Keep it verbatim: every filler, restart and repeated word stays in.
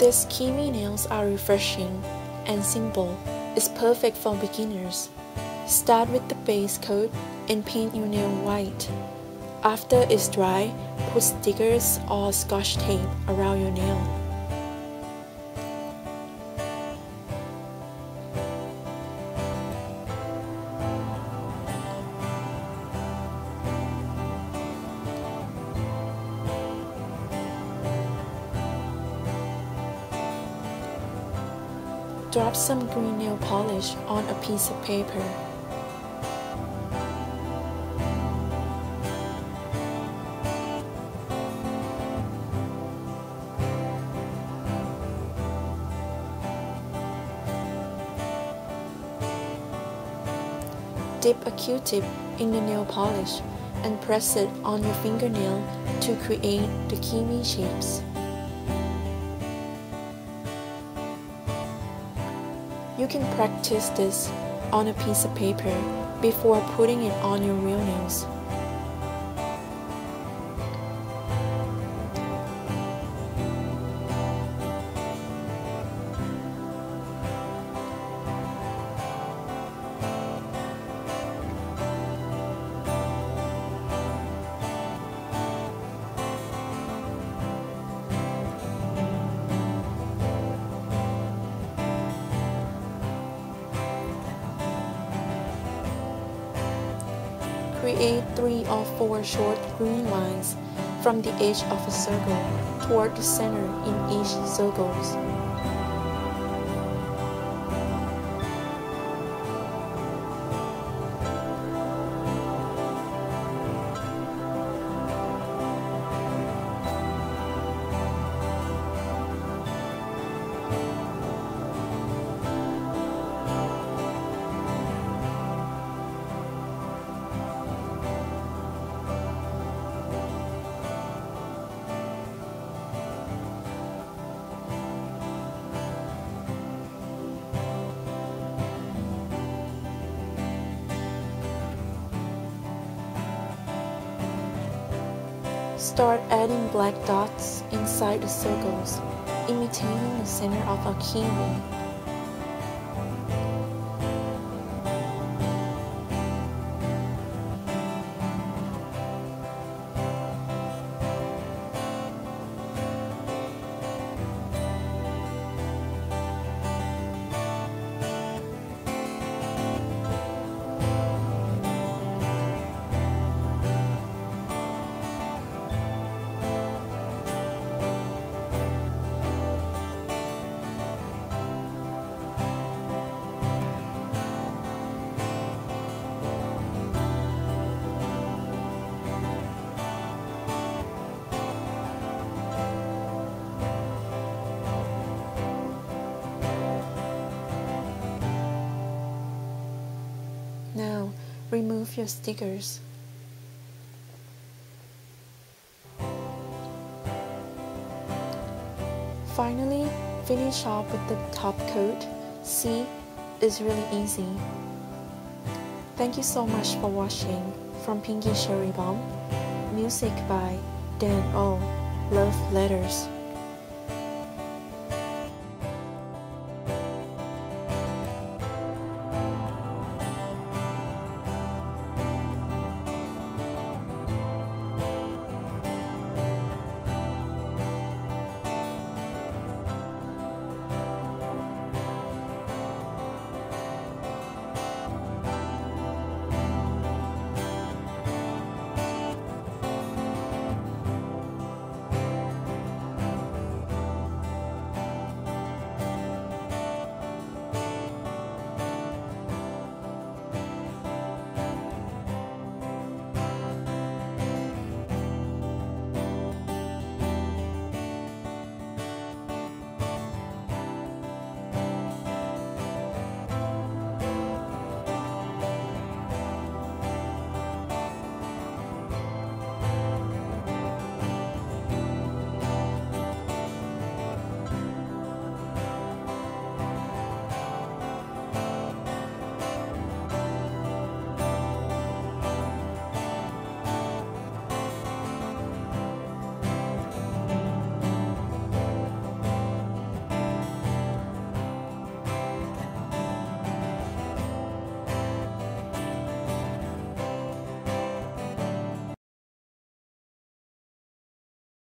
These kiwi nails are refreshing and simple. It's perfect for beginners. Start with the base coat and paint your nail white. After it's dry, put stickers or scotch tape around your nail. Drop some green nail polish on a piece of paper. Dip a Q-tip in the nail polish and press it on your fingernail to create the kiwi shapes. You can practice this on a piece of paper before putting it on your real nails. Create three or four short green lines from the edge of a circle toward the center in each circle. Start adding black dots inside the circles, imitating the center of a kiwi. Now, remove your stickers. Finally, finish off with the top coat. See, it's really easy. Thank you so much for watching. From Pinky Cherry Bomb. Music by Dan O. Love Letters.